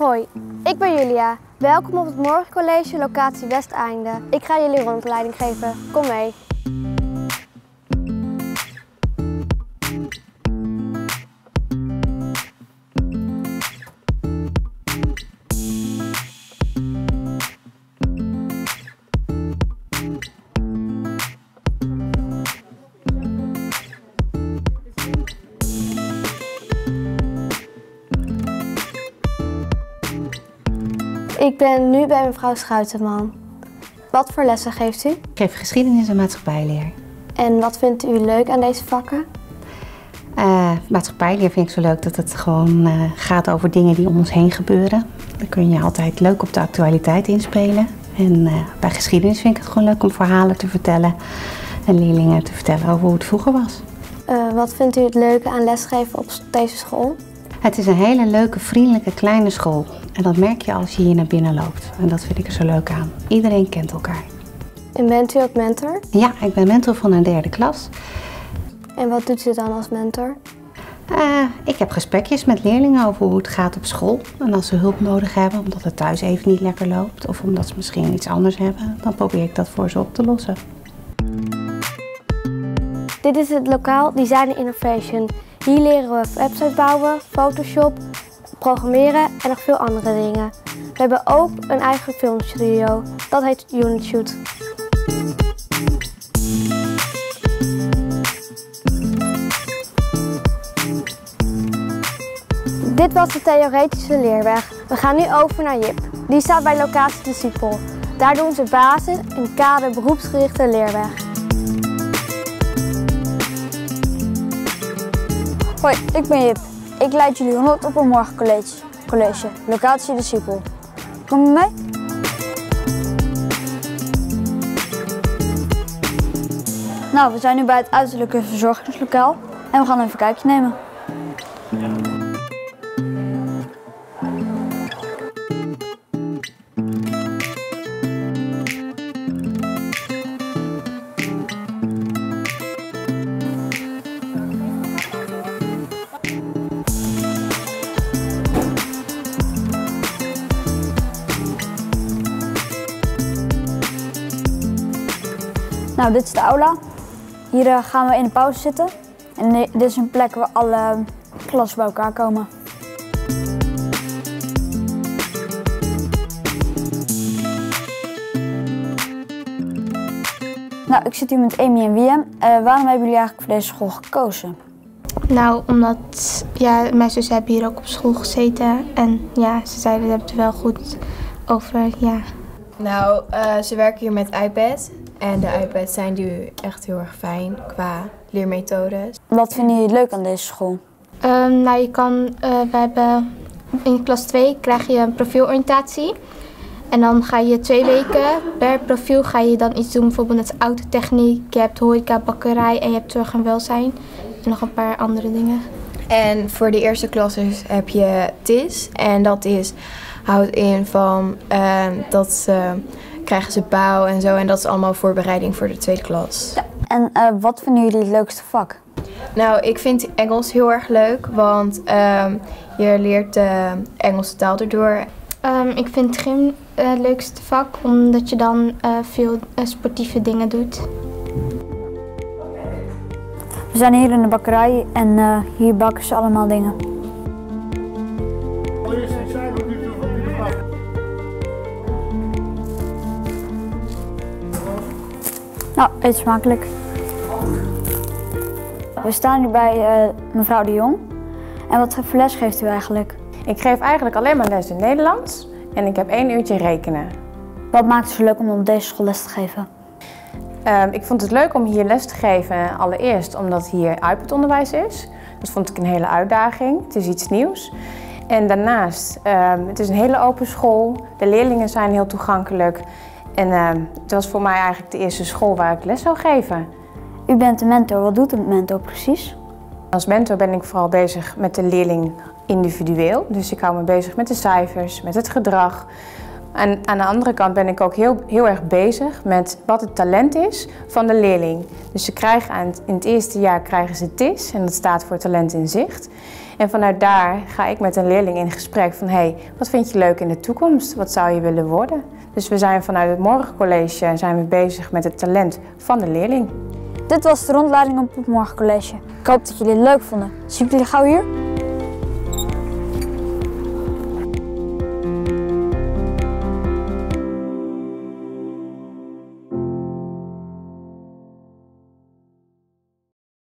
Hoi, ik ben Julia. Welkom op het Morgencollege locatie Westeinde. Ik ga jullie rondleiding geven. Kom mee. Ik ben nu bij mevrouw Schuitenman. Wat voor lessen geeft u? Ik geef geschiedenis en maatschappijleer. En wat vindt u leuk aan deze vakken? Maatschappijleer vind ik zo leuk dat het gewoon gaat over dingen die om ons heen gebeuren. Dan kun je altijd leuk op de actualiteit inspelen. En bij geschiedenis vind ik het gewoon leuk om verhalen te vertellen en leerlingen te vertellen over hoe het vroeger was. Wat vindt u het leuke aan lesgeven op deze school? Het is een hele leuke, vriendelijke, kleine school. En dat merk je als je hier naar binnen loopt. En dat vind ik er zo leuk aan. Iedereen kent elkaar. En bent u ook mentor? Ja, ik ben mentor van een 3e klas. En wat doet u dan als mentor? Ik heb gesprekjes met leerlingen over hoe het gaat op school. En als ze hulp nodig hebben, omdat het thuis even niet lekker loopt. Of omdat ze misschien iets anders hebben, dan probeer ik dat voor ze op te lossen. Dit is het lokaal Design Innovation. Hier leren we websites bouwen, Photoshop, programmeren en nog veel andere dingen. We hebben ook een eigen filmstudio. Dat heet Unitshoot. Dit was de theoretische leerweg. We gaan nu over naar JIP. Die staat bij locatie De Siepel. Daar doen ze basis- en kader beroepsgerichte leerweg. Hoi, ik ben Jip. Ik leid jullie rond op een morgencollege, locatie De Siepel. Kom je mee? Nou, we zijn nu bij het uiterlijke verzorgingslokaal en we gaan even een kijkje nemen. Nou, dit is de aula. Hier gaan we in de pauze zitten. En dit is een plek waar alle klassen bij elkaar komen. Nou, ik zit hier met Amy en Wiem. Waarom hebben jullie eigenlijk voor deze school gekozen? Nou, omdat mijn zussen hebben hier ook op school gezeten. En ja, ze zeiden dat het er wel goed over, ja. Nou, ze werken hier met iPad. En de iPads zijn nu echt heel erg fijn qua leermethodes. Wat vinden jullie leuk aan deze school? Nou, je kan, we hebben in klas 2 krijg je een profieloriëntatie. En dan ga je 2 weken per profiel ga je dan iets doen, bijvoorbeeld met autotechniek. Je hebt horeca, bakkerij en je hebt zorg en welzijn. En nog een paar andere dingen. En voor de eerste klassers heb je TIS. En dat houdt in van dat krijgen ze bouw en zo. En dat is allemaal voorbereiding voor de 2e klas. Ja. En wat vinden jullie het leukste vak? Nou, ik vind Engels heel erg leuk, want je leert de Engelse taal erdoor. Ik vind gym het leukste vak, omdat je dan veel sportieve dingen doet. We zijn hier in de bakkerij en hier bakken ze allemaal dingen. Nou, eet smakelijk. We staan nu bij mevrouw de Jong. En wat voor les geeft u eigenlijk? Ik geef eigenlijk alleen maar les in Nederlands en ik heb 1 uurtje rekenen. Wat maakt het zo leuk om op deze school les te geven? Ik vond het leuk om hier les te geven, allereerst omdat hier iPad-onderwijs is. Dat vond ik een hele uitdaging, het is iets nieuws. En daarnaast, het is een hele open school, de leerlingen zijn heel toegankelijk. En het was voor mij eigenlijk de eerste school waar ik les zou geven. U bent een mentor, wat doet een mentor precies? Als mentor ben ik vooral bezig met de leerling individueel. Dus ik hou me bezig met de cijfers, met het gedrag. En aan de andere kant ben ik ook heel erg bezig met wat het talent is van de leerling. Dus ze krijgen in het eerste jaar krijgen ze TIS en dat staat voor talent in zicht. En vanuit daar ga ik met een leerling in gesprek van hey, wat vind je leuk in de toekomst? Wat zou je willen worden? Dus we zijn vanuit het Morgencollege bezig met het talent van de leerling. Dit was de rondleiding op het Morgencollege. Ik hoop dat jullie het leuk vonden. Zie ik jullie gauw hier?